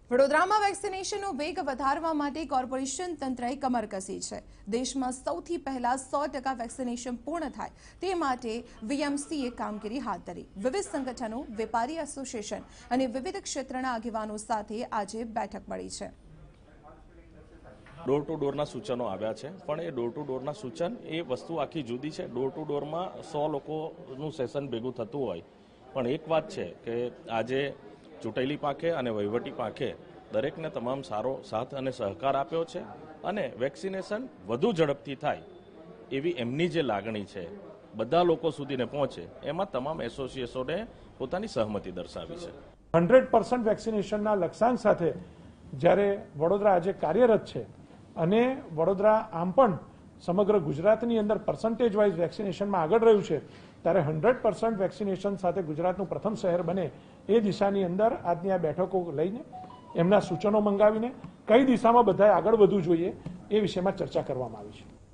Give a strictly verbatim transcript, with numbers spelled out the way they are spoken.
વડોદરામાં વેક્સિનેશનનો વેગ વધારવા માટે કોર્પોરેશન તંત્રએ કમર કસી છે। દેશમાં સૌથી પહેલા સો ટકા વેક્સિનેશન પૂર્ણ થાય તે માટે વીએમસીએ કામગીરી હાથ ધરી। વિવિધ સંગઠનો, વેપારી એસોસિએશન અને વિવિધ ક્ષેત્રના આગેવાનો સાથે આજે બેઠક મળી છે। ડોર ટુ ડોરના સૂચનો આવ્યા છે, પણ એ ડોર ટુ ડોરના સૂચન એ વસ્તુ આખી જુદી છે। ડોર ટુ ડોરમાં સો લોકોનું સેશન ભેગું થતું હોય, પણ એક વાત છે કે આજે ચૂંટાયેલી પાંખે અને વહીવટી પાંખે દરેકને તમામ સારો સાથ અને સહકાર આપ્યો છે અને વેક્સિનેશન વધુ ઝડપથી થાય એવી એમની જે લાગણી છે બધા લોકો સુધીને પહોંચે એમાં તમામ એસોસિએશનોને પોતાની સહમતિ દર્શાવી છે। હંડ્રેડ પર્સન્ટ વેક્સિનેશનના લક્ષ્યાંક સાથે જ્યારે વડોદરા આજે કાર્યરત છે અને વડોદરા આમ પણ સમગ્ર ગુજરાતની અંદર પર્સન્ટેજ વાઇઝ વેક્સિનેશનમાં આગળ રહ્યું છે, ત્યારે હંડ્રેડ પર્સન્ટ વેક્સિનેશન સાથે ગુજરાતનું પ્રથમ શહેર બને એ દિશાની અંદર આજની આ બેઠકો લઈને એમના સૂચનો મંગાવીને કઈ દિશામાં બધાએ આગળ વધવું જોઈએ એ વિષયમાં ચર્ચા કરવામાં આવી છે।